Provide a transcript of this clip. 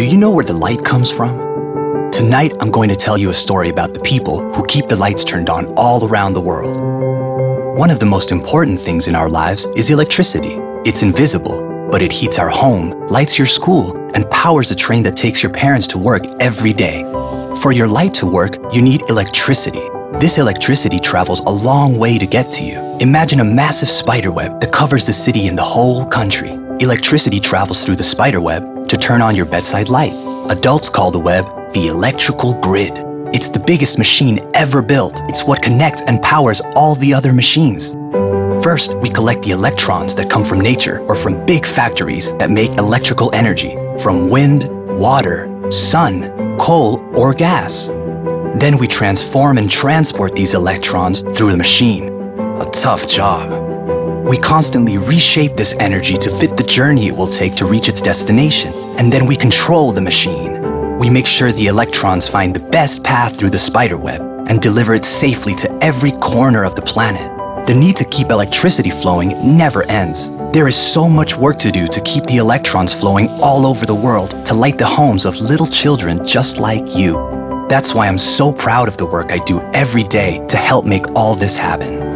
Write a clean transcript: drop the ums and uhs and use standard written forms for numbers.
you know where the light comes from? Tonight, I'm going to tell you a story about the people who keep the lights turned on all around the world. One of the most important things in our lives is electricity. It's invisible, but it heats our home, lights your school, and powers the train that takes your parents to work every day. For your light to work, you need electricity. This electricity travels a long way to get to you. Imagine a massive spiderweb that covers the city and the whole country. Electricity travels through the spiderweb to turn on your bedside light. Adults call the web the electrical grid. It's the biggest machine ever built. It's what connects and powers all the other machines. First, we collect the electrons that come from nature or from big factories that make electrical energy from wind, water, sun, coal, or gas. Then we transform and transport these electrons through the machine. A tough job. We constantly reshape this energy to fit the journey it will take to reach its destination. And then we control the machine. We make sure the electrons find the best path through the spiderweb and deliver it safely to every corner of the planet. The need to keep electricity flowing never ends. There is so much work to do to keep the electrons flowing all over the world to light the homes of little children just like you. That's why I'm so proud of the work I do every day to help make all this happen.